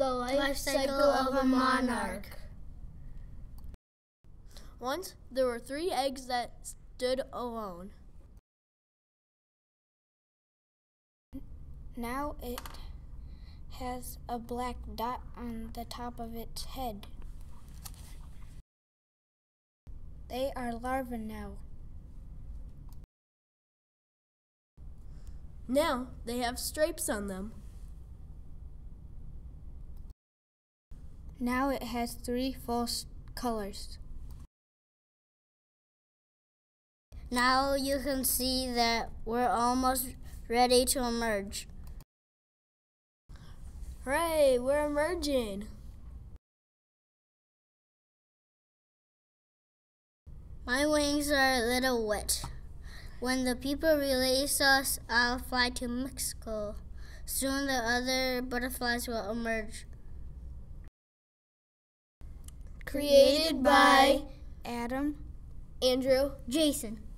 The life cycle of a monarch. Once there were 3 eggs that stood alone. Now it has a black dot on the top of its head. They are larvae now. Now they have stripes on them. Now it has 3 full colors. Now you can see that we're almost ready to emerge. Hooray, we're emerging. My wings are a little wet. When the people release us, I'll fly to Mexico. Soon the other butterflies will emerge. Created by Adam, Andrew, Jason.